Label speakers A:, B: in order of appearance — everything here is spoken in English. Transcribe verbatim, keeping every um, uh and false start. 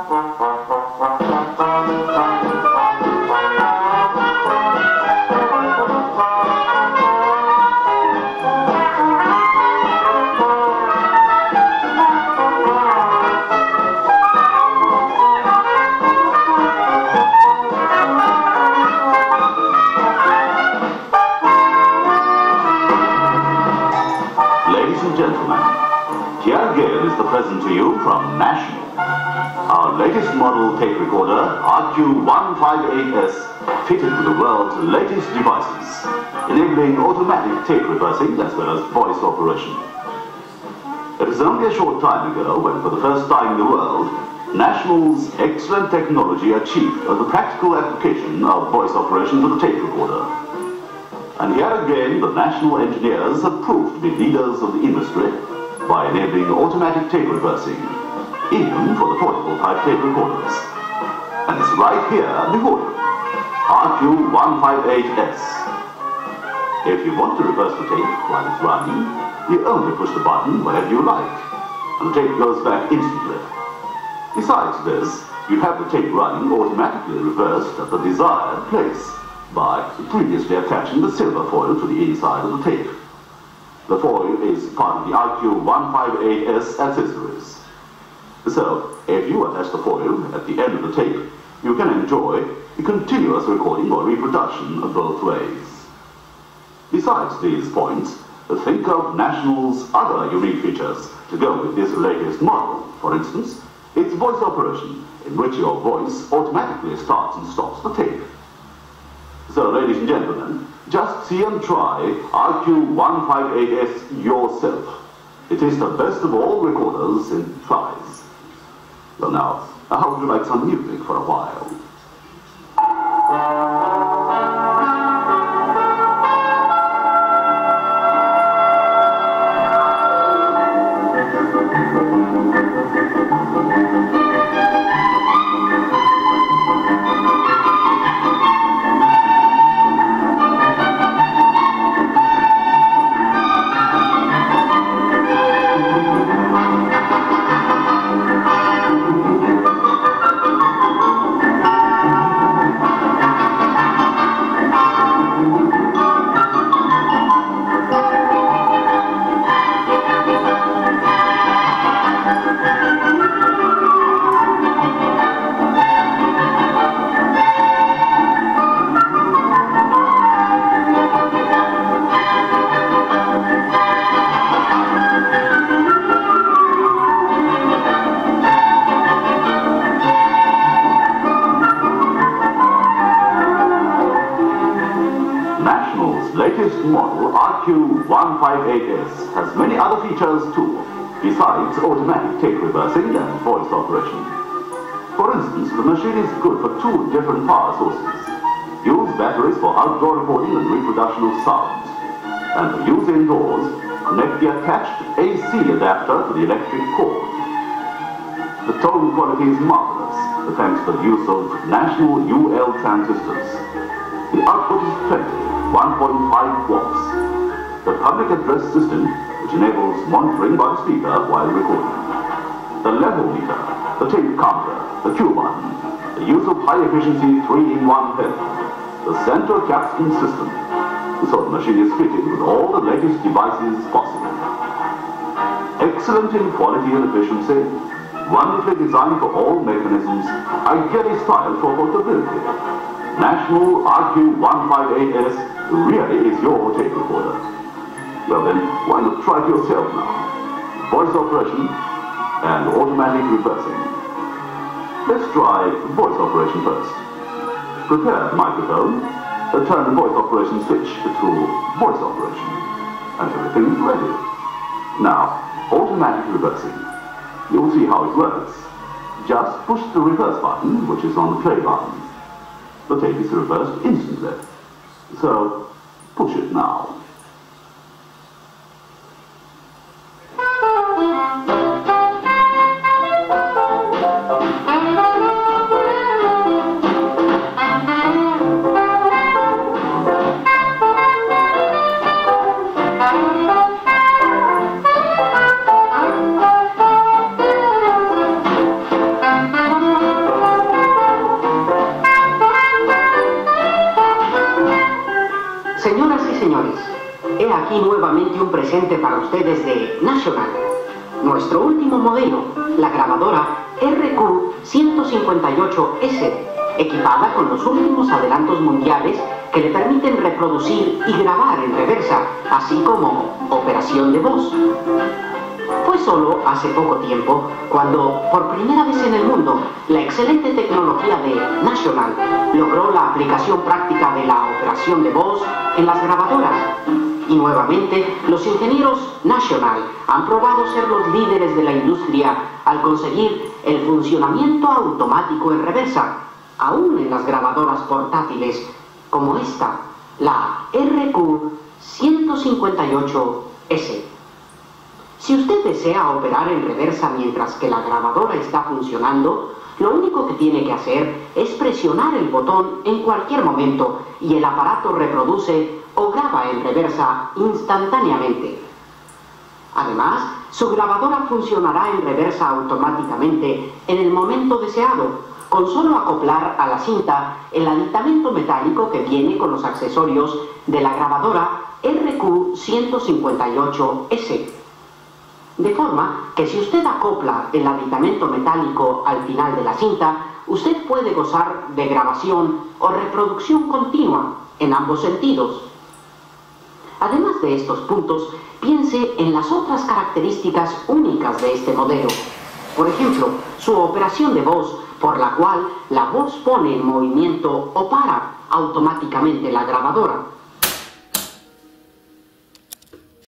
A: Ladies and gentlemen, here again is the present to you from National. Our latest model tape recorder, R Q one fifty-eight S, fitted with the world's latest devices, enabling automatic tape reversing as well as voice operation. It is only a short time ago when, for the first time in the world, National's excellent technology achieved the practical application of voice operation to the tape recorder. And here again, the National engineers have proved to be leaders of the industry by enabling automatic tape reversing, even for the portable type tape recorders. And it's right here before you, R Q one fifty-eight S. If you want to reverse the tape while it's running, you only push the button whenever you like, and the tape goes back instantly. Besides this, you have the tape running automatically reversed at the desired place by previously attaching the silver foil to the inside of the tape. The foil is part of the R Q one fifty-eight S accessories. So, if you attach the foil at the end of the tape, you can enjoy a continuous recording or reproduction both ways. Besides these points, think of National's other unique features to go with this latest model. For instance, it's voice operation, in which your voice automatically starts and stops the tape. So, ladies and gentlemen, just see and try R Q one fifty-eight S yourself. It is the best of all recorders in size. Well now, how would you like some music for a while? National's latest model, R Q one fifty-eight S, has many other features too, besides automatic tape reversing and voice operation. For instance, the machine is good for two different power sources. Use batteries for outdoor recording and reproduction of sounds. And for use indoors, connect the attached A C adapter to the electric cord. The tone quality is marvelous, thanks to the use of National U L transistors. The output is plenty, one point five watts. The public address system, which enables monitoring by the speaker while recording. The level meter, the tape counter, the cue button, the use of high-efficiency three in one pen, the central capstan system. So the machine is fitted with all the latest devices possible. Excellent in quality and efficiency, wonderfully designed for all mechanisms, ideally styled for portability. National R Q one fifty-eight S really is your tape recorder. Well then, why not try it yourself now? Voice operation and automatic reversing. Let's try voice operation first. Prepare the microphone, uh, turn the voice operation switch to voice operation, and everything is ready. Now, automatic reversing. You'll see how it works. Just push the reverse button, which is on the play button. The tape is reversed instantly. So, push it now.
B: Thank you. aquí nuevamente un presente para ustedes de National. Nuestro último modelo, la grabadora R Q ciento cincuenta y ocho S, equipada con los últimos adelantos mundiales que le permiten reproducir y grabar en reversa, así como operación de voz. Fue solo hace poco tiempo cuando, por primera vez en el mundo, la excelente tecnología de National logró la aplicación práctica de la operación de voz en las grabadoras. Y nuevamente, los ingenieros National han probado ser los líderes de la industria al conseguir el funcionamiento automático en reversa, aún en las grabadoras portátiles, como esta, la R Q ciento cincuenta y ocho S. Si usted desea operar en reversa mientras que la grabadora está funcionando, lo único que tiene que hacer es presionar el botón en cualquier momento y el aparato reproduce o graba en reversa instantáneamente. Además, su grabadora funcionará en reversa automáticamente en el momento deseado, con solo acoplar a la cinta el aditamento metálico que viene con los accesorios de la grabadora R Q ciento cincuenta y ocho S. De forma que si usted acopla el aditamento metálico al final de la cinta, usted puede gozar de grabación o reproducción continua en ambos sentidos. Además de estos puntos, piense en las otras características únicas de este modelo. Por ejemplo, su operación de voz, por la cual la voz pone en movimiento o para automáticamente la grabadora.